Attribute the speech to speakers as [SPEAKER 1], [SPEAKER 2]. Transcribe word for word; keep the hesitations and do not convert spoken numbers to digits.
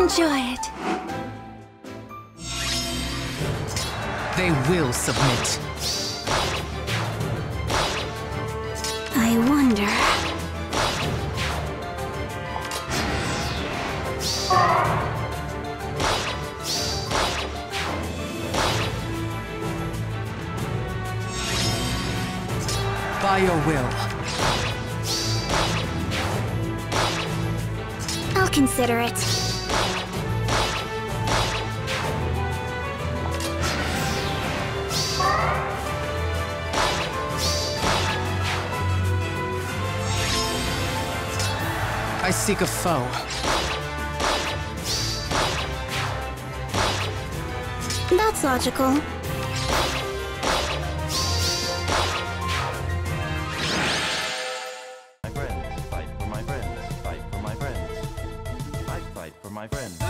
[SPEAKER 1] Enjoy it.
[SPEAKER 2] They will submit.
[SPEAKER 1] I wonder...
[SPEAKER 2] By your will.
[SPEAKER 1] I'll consider it.
[SPEAKER 2] I seek a foe.
[SPEAKER 1] That's logical.
[SPEAKER 3] My friends, fight for my friends, fight for my friends. I fight for my friends.